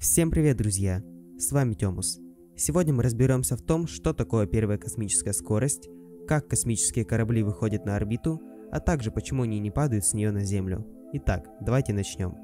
Всем привет, друзья! С вами Тёмус. Сегодня мы разберемся в том, что такое первая космическая скорость, как космические корабли выходят на орбиту, а также почему они не падают с нее на Землю. Итак, давайте начнем.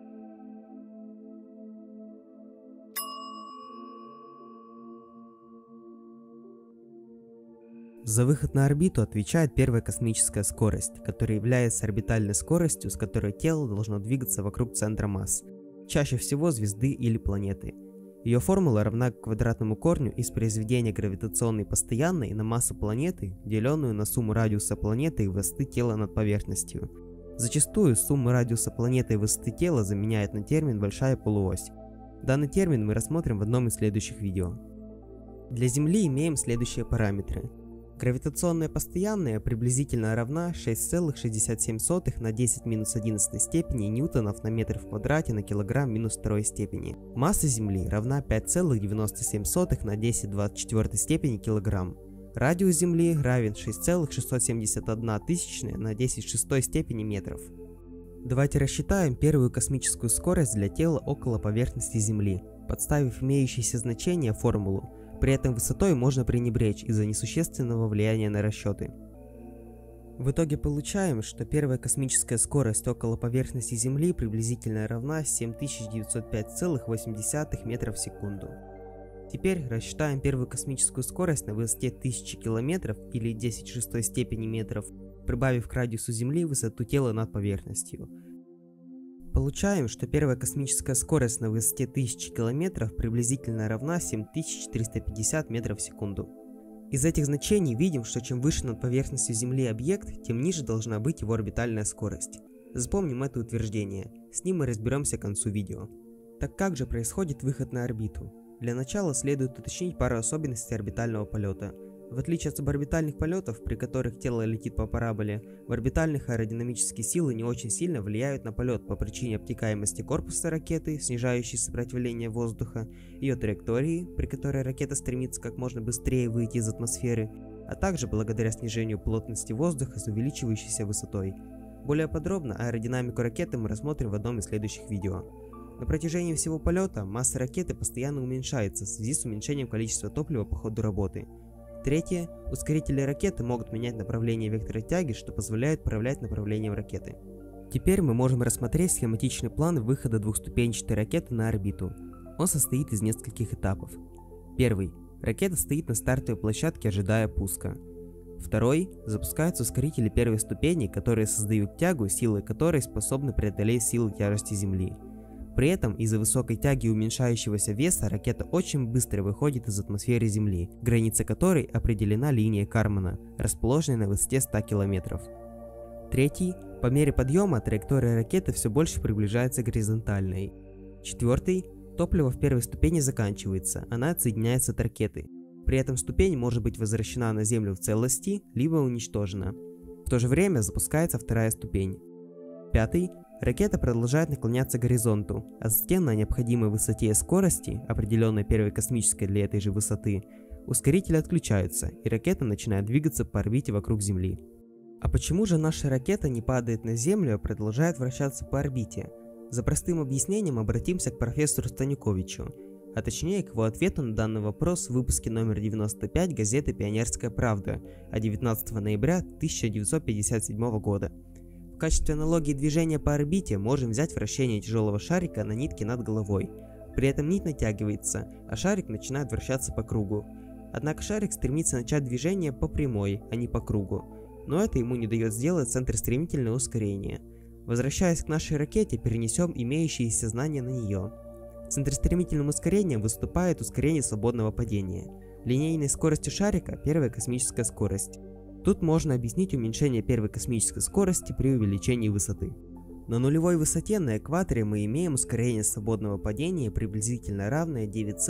За выход на орбиту отвечает первая космическая скорость, которая является орбитальной скоростью, с которой тело должно двигаться вокруг центра масс, чаще всего звезды или планеты. Ее формула равна квадратному корню из произведения гравитационной постоянной на массу планеты, деленную на сумму радиуса планеты и высоты тела над поверхностью. Зачастую сумма радиуса планеты и высоты тела заменяет на термин «большая полуось». Данный термин мы рассмотрим в одном из следующих видео. Для Земли имеем следующие параметры. Гравитационная постоянная приблизительно равна 6,67 на 10-11 степени ньютонов на метр в квадрате на килограмм минус второй степени. Масса Земли равна 5,97 на 10-24 степени килограмм. Радиус Земли равен 6,671 тысячная на 10-6 степени метров. Давайте рассчитаем первую космическую скорость для тела около поверхности Земли, подставив имеющиеся значения в формулу. При этом высотой можно пренебречь из-за несущественного влияния на расчеты. В итоге получаем, что первая космическая скорость около поверхности Земли приблизительно равна 7905,8 метров в секунду. Теперь рассчитаем первую космическую скорость на высоте 1000 км или 10 степени метров, прибавив к радиусу Земли высоту тела над поверхностью. Получаем, что первая космическая скорость на высоте 1000 км приблизительно равна 7450 метров в секунду. Из этих значений видим, что чем выше над поверхностью Земли объект, тем ниже должна быть его орбитальная скорость. Запомним это утверждение, с ним мы разберемся к концу видео. Так как же происходит выход на орбиту? Для начала следует уточнить пару особенностей орбитального полета. В отличие от суборбитальных полетов, при которых тело летит по параболе, в орбитальных аэродинамические силы не очень сильно влияют на полет по причине обтекаемости корпуса ракеты, снижающей сопротивление воздуха, ее траектории, при которой ракета стремится как можно быстрее выйти из атмосферы, а также благодаря снижению плотности воздуха с увеличивающейся высотой. Более подробно аэродинамику ракеты мы рассмотрим в одном из следующих видео. На протяжении всего полета масса ракеты постоянно уменьшается в связи с уменьшением количества топлива по ходу работы. Третье. Ускорители ракеты могут менять направление вектора тяги, что позволяет управлять направлением ракеты. Теперь мы можем рассмотреть схематичный план выхода двухступенчатой ракеты на орбиту. Он состоит из нескольких этапов. Первый. Ракета стоит на стартовой площадке, ожидая пуска. Второй. Запускаются ускорители первой ступени, которые создают тягу, силы которой способны преодолеть силу тяжести Земли. При этом из-за высокой тяги и уменьшающегося веса ракета очень быстро выходит из атмосферы Земли, граница которой определена линией Кармана, расположенной на высоте 100 км. Третий. По мере подъема траектория ракеты все больше приближается к горизонтальной. Четвертый. Топливо в первой ступени заканчивается, она отсоединяется от ракеты. При этом ступень может быть возвращена на Землю в целости, либо уничтожена. В то же время запускается вторая ступень. Пятый. Ракета продолжает наклоняться к горизонту, а затем на необходимой высоте и скорости, определенной первой космической для этой же высоты, ускорители отключаются, и ракета начинает двигаться по орбите вокруг Земли. А почему же наша ракета не падает на Землю, а продолжает вращаться по орбите? За простым объяснением обратимся к профессору Станюковичу, а точнее к его ответу на данный вопрос в выпуске номер 95 газеты «Пионерская правда» от 19 ноября 1957 года. В качестве аналогии движения по орбите можем взять вращение тяжелого шарика на нитке над головой. При этом нить натягивается, а шарик начинает вращаться по кругу. Однако шарик стремится начать движение по прямой, а не по кругу. Но это ему не дает сделать центростремительное ускорение. Возвращаясь к нашей ракете, перенесем имеющиеся знания на нее. Центростремительным ускорением выступает ускорение свободного падения. Линейной скоростью шарика – первая космическая скорость. Тут можно объяснить уменьшение первой космической скорости при увеличении высоты. На нулевой высоте на экваторе мы имеем ускорение свободного падения приблизительно равное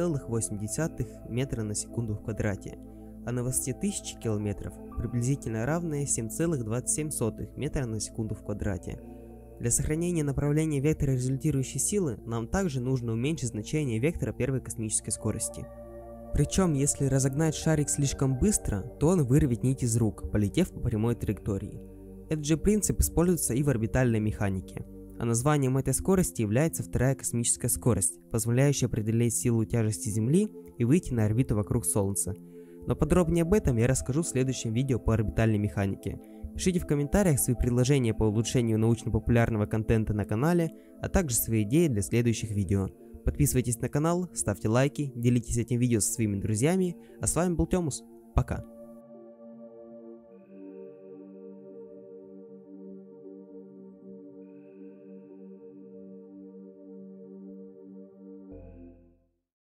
9,8 метра на секунду в квадрате, а на высоте 1000 км приблизительно равное 7,27 метра на секунду в квадрате. Для сохранения направления вектора результирующей силы нам также нужно уменьшить значение вектора первой космической скорости. Причем, если разогнать шарик слишком быстро, то он вырвет нить из рук, полетев по прямой траектории. Этот же принцип используется и в орбитальной механике. А названием этой скорости является вторая космическая скорость, позволяющая преодолеть силу тяжести Земли и выйти на орбиту вокруг Солнца. Но подробнее об этом я расскажу в следующем видео по орбитальной механике. Пишите в комментариях свои предложения по улучшению научно-популярного контента на канале, а также свои идеи для следующих видео. Подписывайтесь на канал, ставьте лайки, делитесь этим видео со своими друзьями, а с вами был Тёмус. Пока!